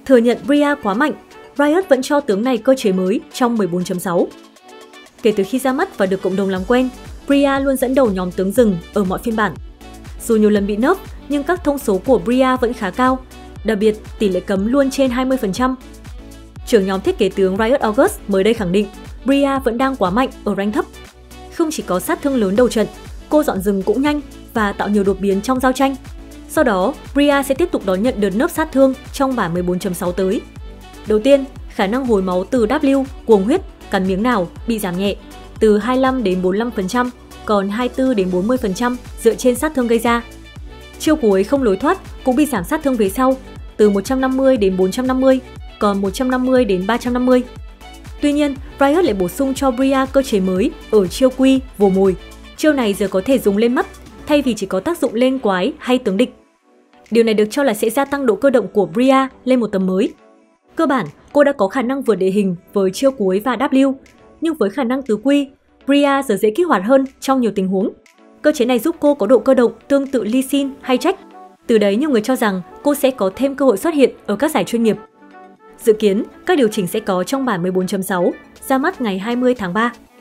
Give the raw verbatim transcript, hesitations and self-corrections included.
Thừa nhận Bria quá mạnh, Riot vẫn cho tướng này cơ chế mới trong mười bốn chấm sáu. Kể từ khi ra mắt và được cộng đồng làm quen, Bria luôn dẫn đầu nhóm tướng rừng ở mọi phiên bản. Dù nhiều lần bị nerf, nhưng các thông số của Bria vẫn khá cao, đặc biệt tỷ lệ cấm luôn trên hai mươi phần trăm. Trưởng nhóm thiết kế tướng Riot August mới đây khẳng định Bria vẫn đang quá mạnh ở rank thấp. Không chỉ có sát thương lớn đầu trận, cô dọn rừng cũng nhanh và tạo nhiều đột biến trong giao tranh. Sau đó, Bria sẽ tiếp tục đón nhận đợt nerf sát thương trong bản mười bốn chấm sáu tới. Đầu tiên, khả năng hồi máu từ W, cuồng huyết, cắn miếng nào bị giảm nhẹ, từ hai mươi lăm đến bốn mươi lăm phần trăm, còn hai mươi tư đến bốn mươi phần trăm dựa trên sát thương gây ra. Chiêu cuối không lối thoát cũng bị giảm sát thương về sau, từ một trăm năm mươi đến bốn trăm năm mươi, còn một trăm năm mươi đến ba trăm năm mươi. Tuy nhiên, Riot lại bổ sung cho Bria cơ chế mới ở chiêu quy, vồ mồi. Chiêu này giờ có thể dùng lên mắt, thay vì chỉ có tác dụng lên quái hay tướng địch. Điều này được cho là sẽ gia tăng độ cơ động của Bria lên một tầm mới. Cơ bản, cô đã có khả năng vượt địa hình với chiêu cuối và W, nhưng với khả năng tứ quy, Bria giờ dễ kích hoạt hơn trong nhiều tình huống. Cơ chế này giúp cô có độ cơ động tương tự Lee Sin hay Jack. Từ đấy, nhiều người cho rằng cô sẽ có thêm cơ hội xuất hiện ở các giải chuyên nghiệp. Dự kiến, các điều chỉnh sẽ có trong bản mười bốn chấm sáu, ra mắt ngày hai mươi tháng ba.